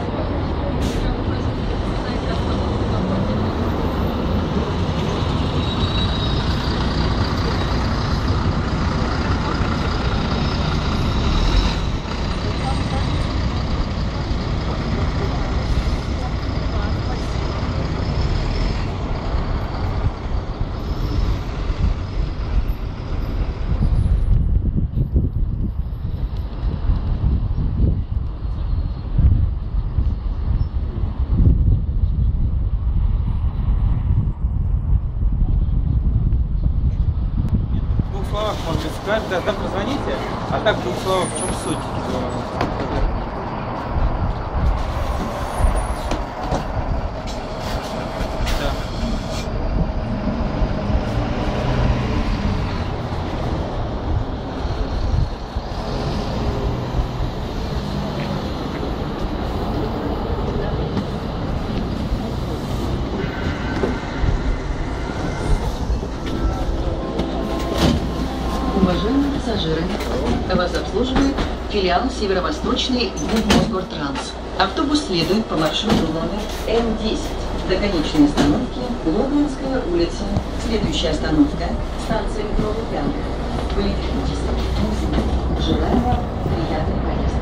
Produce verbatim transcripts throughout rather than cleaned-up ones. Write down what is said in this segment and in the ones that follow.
Да, там позвоните, а так в двух словах, в чем суть? Уважаемые пассажиры, вас обслуживает филиал Северо-Восточный Югмосгортранс. Автобус следует по маршруту номер М десять до конечной остановки Лондонская улица. Следующая остановка – станция метро Лубянка. Политехнический институт. Желаю вам приятной поездки.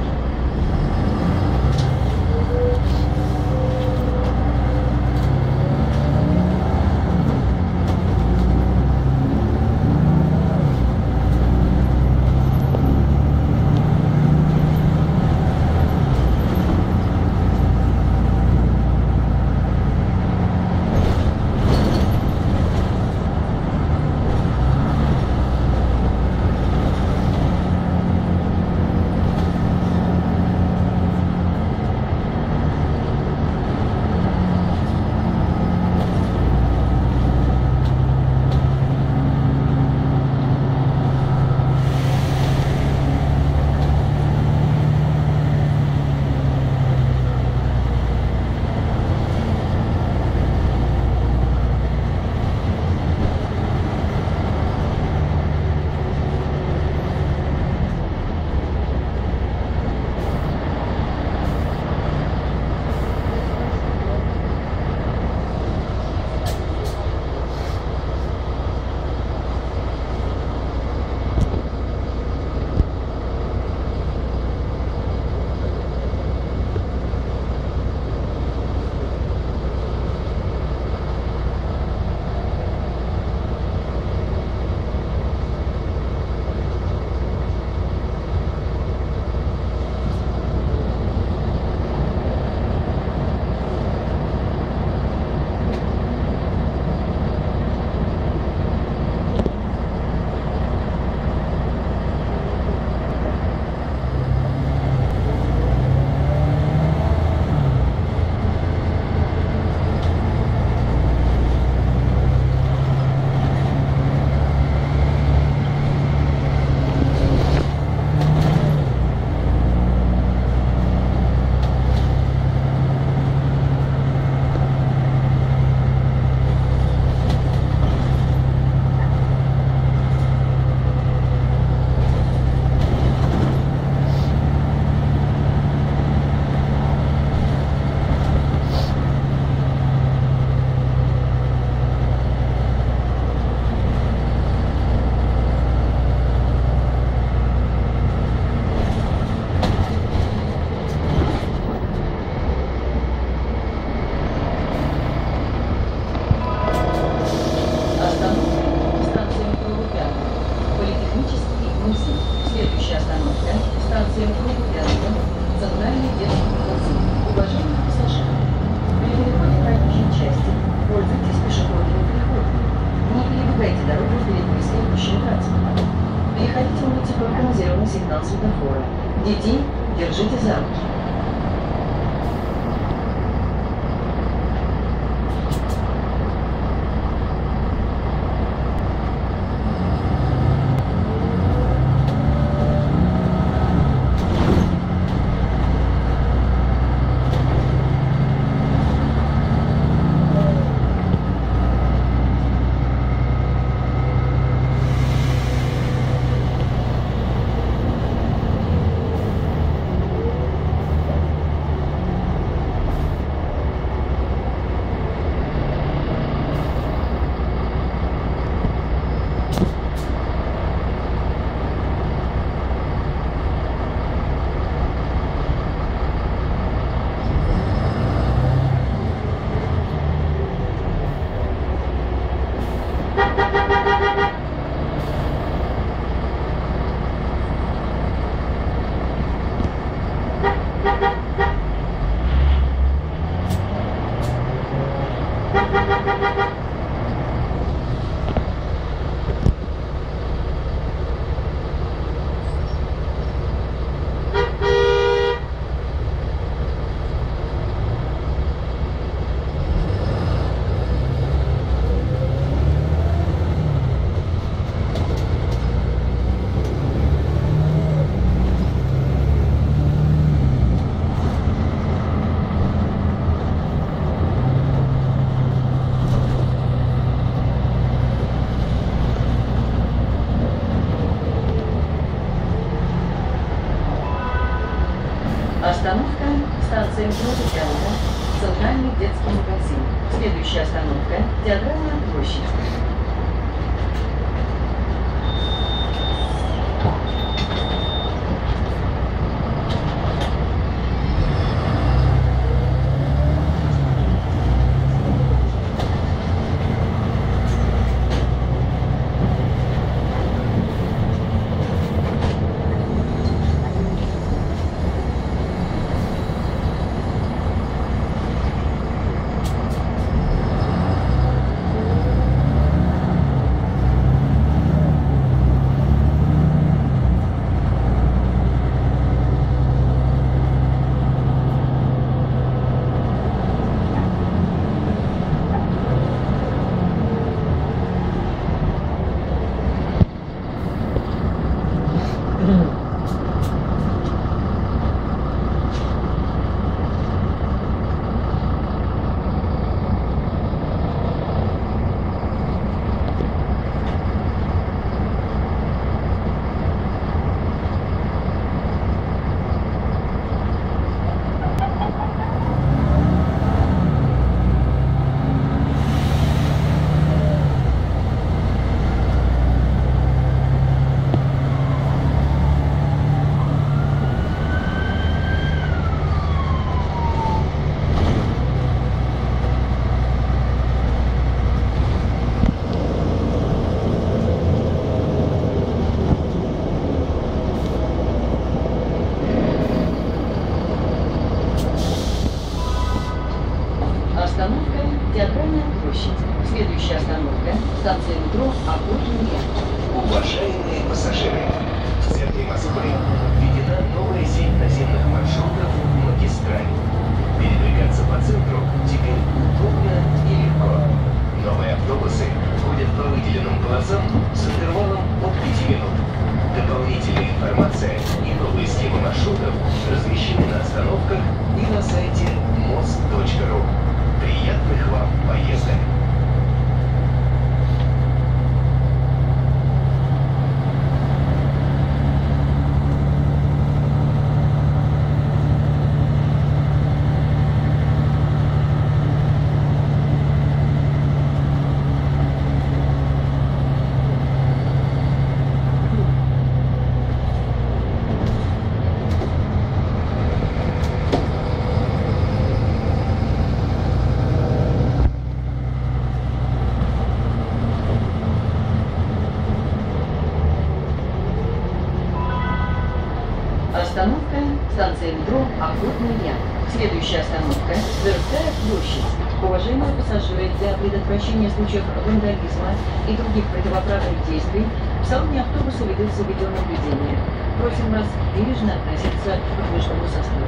музыканта, центральный детский магазин. Следующая остановка – Театральная площадь. Остановка Театральная площадь. Следующая остановка – станция метро Охотный. Уважаемые пассажиры, в центре Москвы введена новая сеть наземных маршрутов «Магистраль». Передвигаться по центру теперь удобно и легко. Новые автобусы ходят по выделенным полосам с интервалом от пяти минут. Дополнительная информация и новые схемы маршрутов размещены на остановках и на сайте мост точка ру. Приятных вам поездок! Остановка – станция метро Охотный Яр. Следующая остановка – Тверская площадь. Уважаемые пассажиры, для предотвращения случаев вандализма и других противоправных действий в салоне автобуса ведется видеонаблюдение. Просим вас бережно относиться к подвижному составу.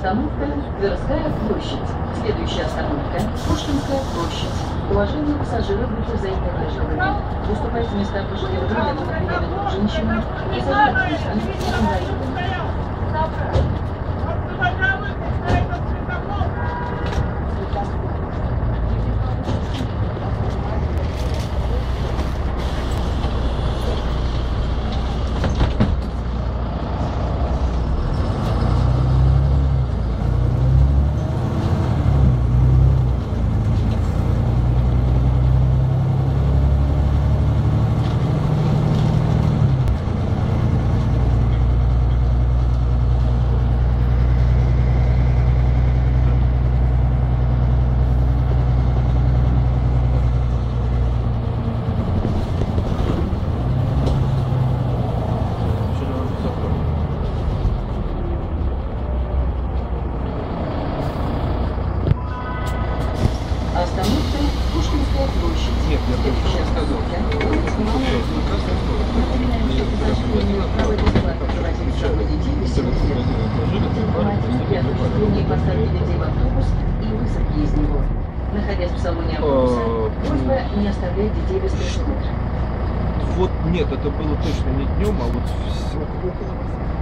Остановка Тверская площадь. Следующая остановка Пушкинская площадь. Уважаемые пассажиры, будьте взаимоуважительны. Уступайте места пожилым людям, беременным женщинам, пассажирам и инвалидам. Остановка Пушкинская площадь. Нет, я Следующая остановка улица Малая Дмитровка. Напоминаем, что пассажиры имеют право бесплатно проводить с собой детей без автоматики при осуществлении посадки детей в автобус и высадки из него. Находясь в салоне автобуса, просьба не оставлять детей без присмотра. Вот нет, это было точно не днем, а вот все около.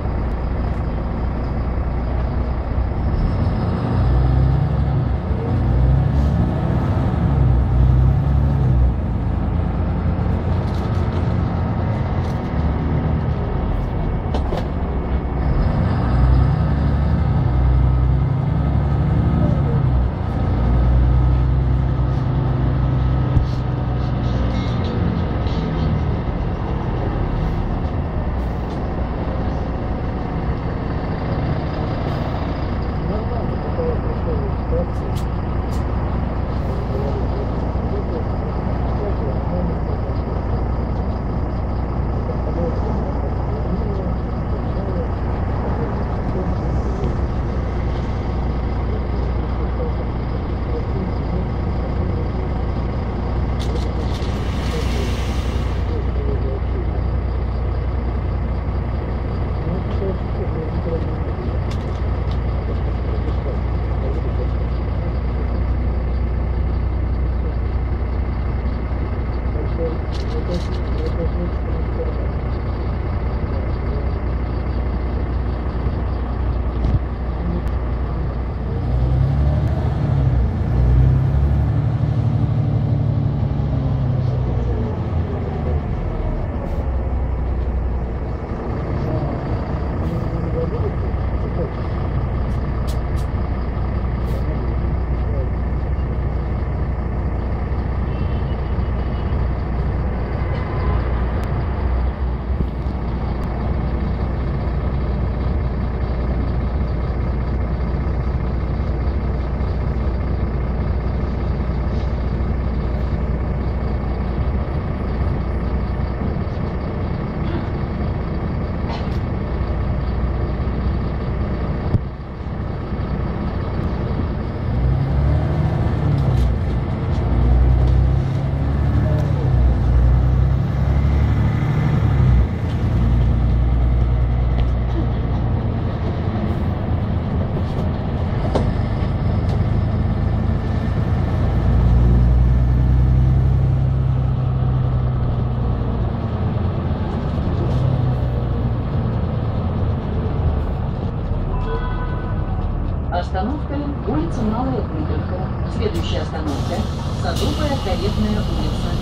Остановка улица Малая Дмитровка. Следующая остановка Садовая Каретная улица.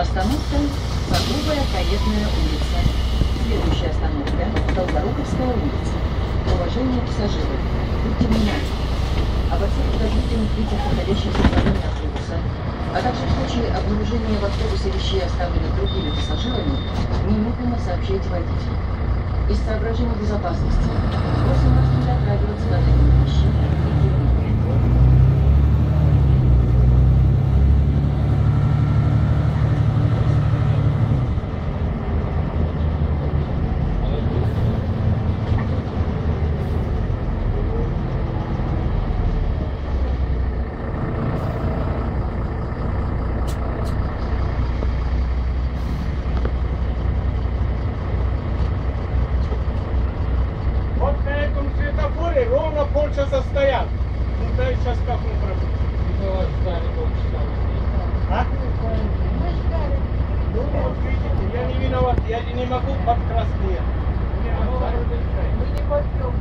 Остановка Садовая каретная улица. Следующая остановка Долгоруковская улица. Уважаемые пассажиры, будьте внимательны. Обо всех подозрительных лицах, находящихся в салоне автобуса, а также в случае обнаружения в автобусе вещей, оставленных другими пассажирами, немедленно сообщайте водителю. Из соображений безопасности просим вас не дотрагиваться до этих вещей и территории. Ровно полчаса стоят. Ну да и сейчас как мы пробудем? А? Ну вот видите, я не виноват, я не могу под красные. Мы не пойдем.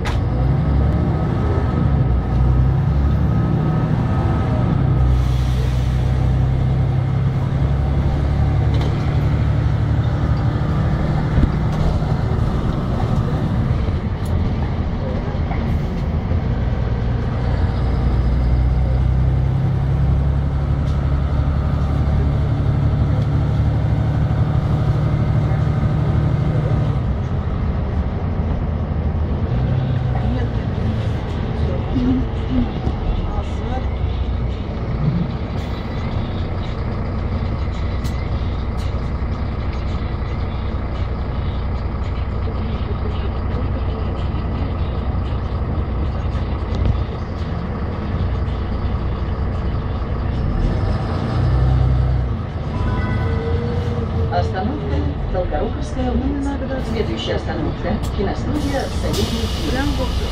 Остановка Долгоруковская улица. Следующая остановка киностудия Советский фильм.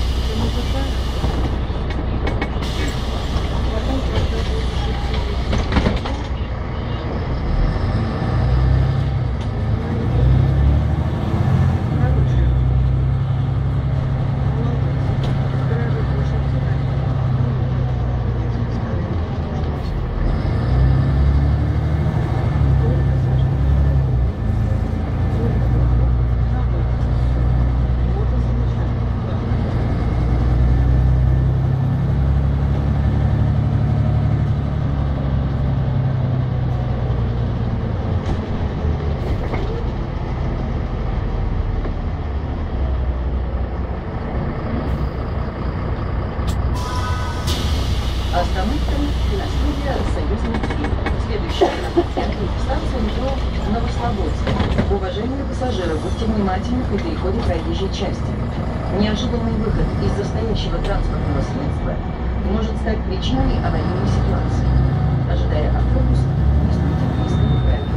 Остановка киностудия Союзный фильм. Следующая станция метро Новослободская. Уважаемые пассажиры, будьте внимательны при переходе проезжей части. Неожиданный выход из настоящего транспортного средства может стать причиной аварийной ситуации. Ожидая автобус, не стойте близко к правилам.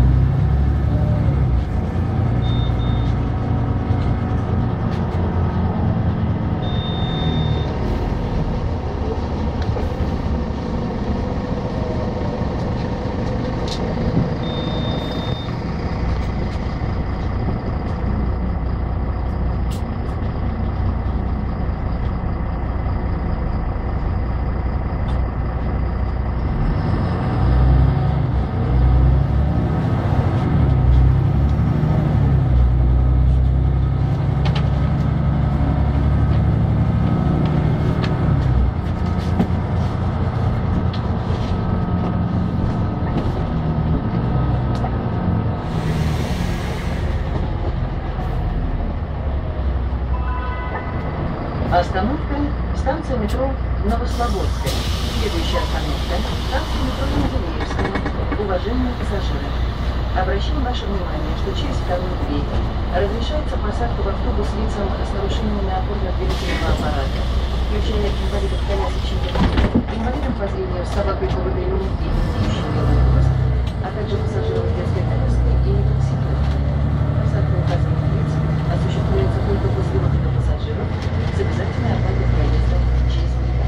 Остановка станция метро Новослободская. Следующая остановка станция метро Менделеевская. Уважаемые пассажиры, обращаем ваше внимание, что через вторую дверь разрешается посадка в автобус лицам с нарушениями опорно-двигательного аппарата, включая инвалидов колясочников, инвалидов по зрению с собакой-поводырем и имеющим белый хвост, а также пассажиров с детской коляской и мотоциклов. Посадка указанных лиц осуществляется только после выхода пассажиров с обязательной оплатой проезда через вагон.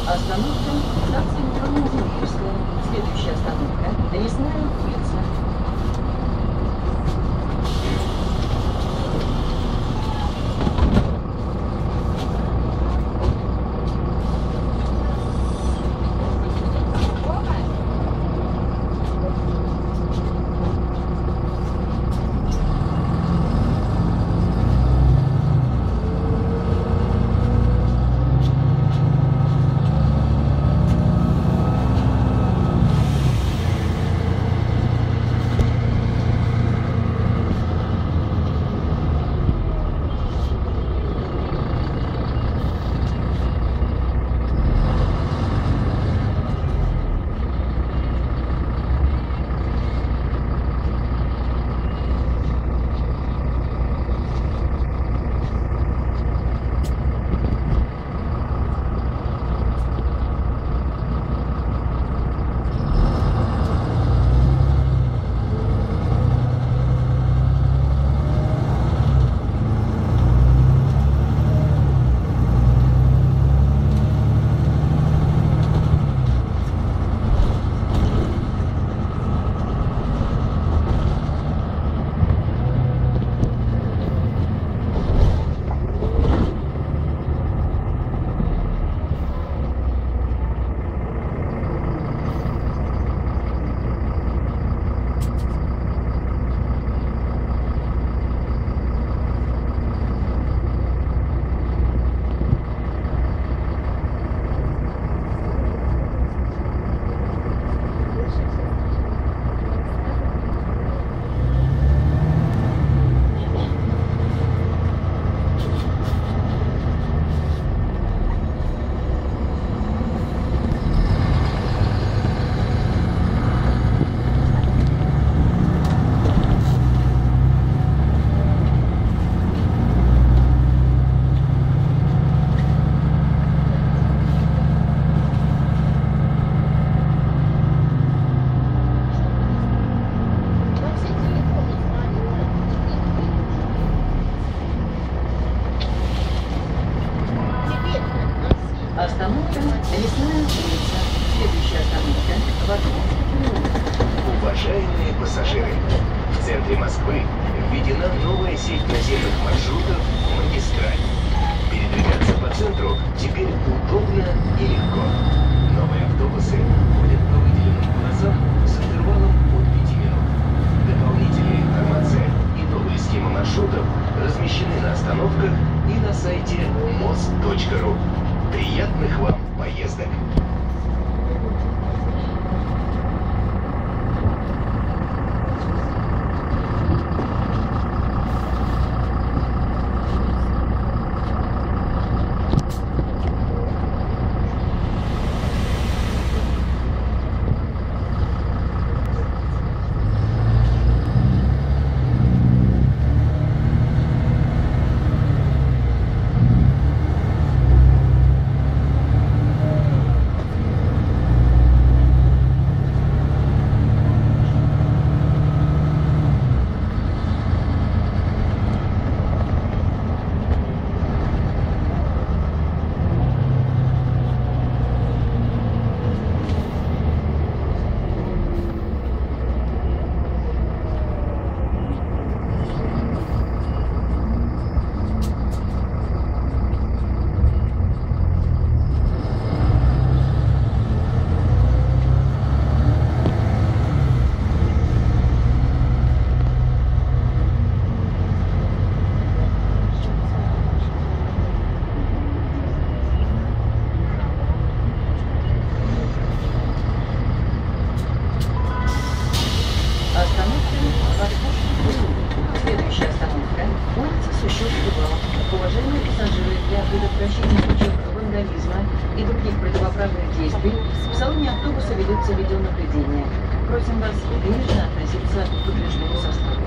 Остановка станция метро Менделеевская. Следующая остановка Лесная улица. Остановка Лесная улица. Следующая остановка Вокзальский переулок. Уважаемые пассажиры, в центре Москвы введена новая сеть наземных маршрутов «Магистраль». Передвигаться по центру теперь удобно и легко. Новые автобусы ходят по выделенным полосам с интервалом от пяти минут. Дополнительная информация и новые схемы маршрутов размещены на остановках и на сайте мост точка ру. Приятных вам поездок! Уважаемые пассажиры, для предотвращения случаев вандализма и других противоправных действий в салоне автобуса ведется видеонаблюдение. Просим вас бережно относиться к подвижному составу.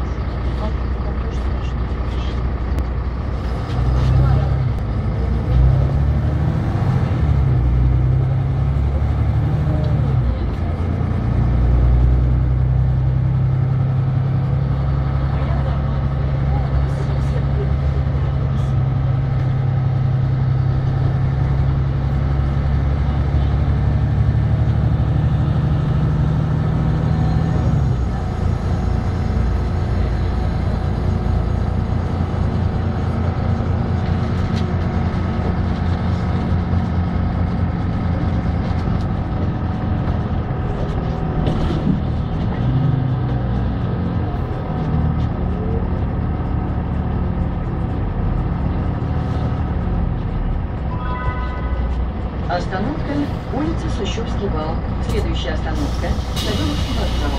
Остановка улица Сущевский вал. Следующая остановка Савеловский вокзал.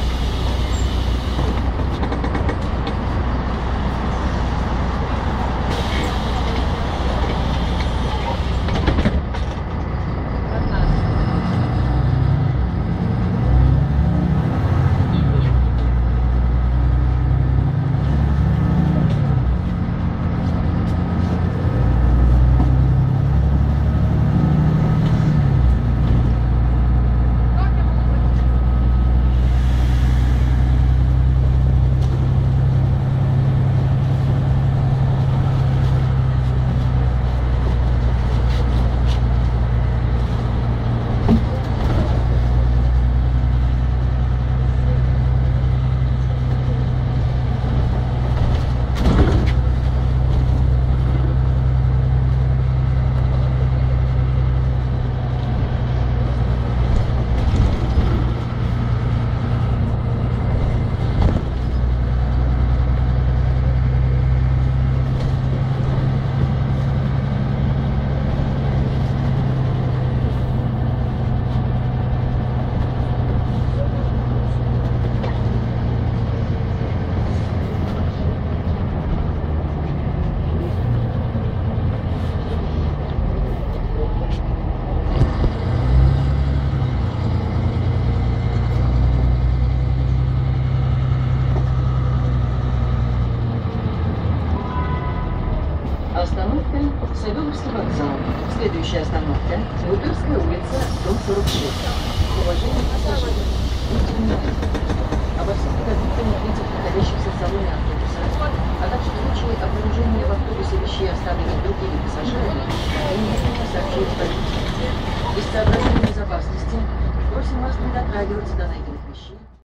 Остановка Савеловский вокзал. Следующая остановка Бутырская улица, дом сорок шесть. Уважаемые пассажиры, будьте внимательны. Обо всех продуктах лицах, находящихся в салоне автобуса, а также в случае обнаружения в автобусе вещей, оставленных другими пассажирами, немедленно сообщить полиции. Из соображений безопасности просим вас не дотрагиваться до найденных вещей.